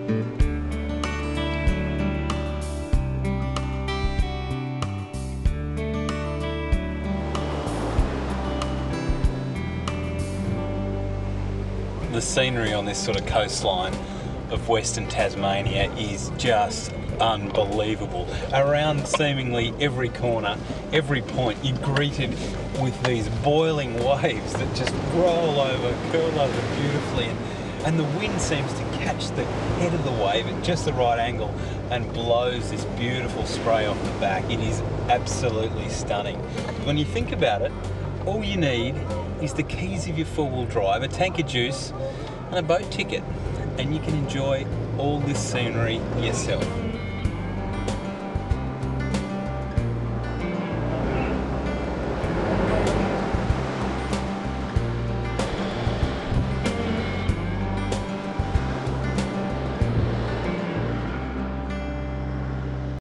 The scenery on this sort of coastline of Western Tasmania is just unbelievable. Around seemingly every corner, every point, you're greeted with these boiling waves that just roll over, curl over beautifully, and the wind seems to catch the head of the wave at just the right angle and blows this beautiful spray off the back. It is absolutely stunning. When you think about it, all you need is the keys of your four-wheel drive, a tank of juice and a boat ticket, and you can enjoy all this scenery yourself.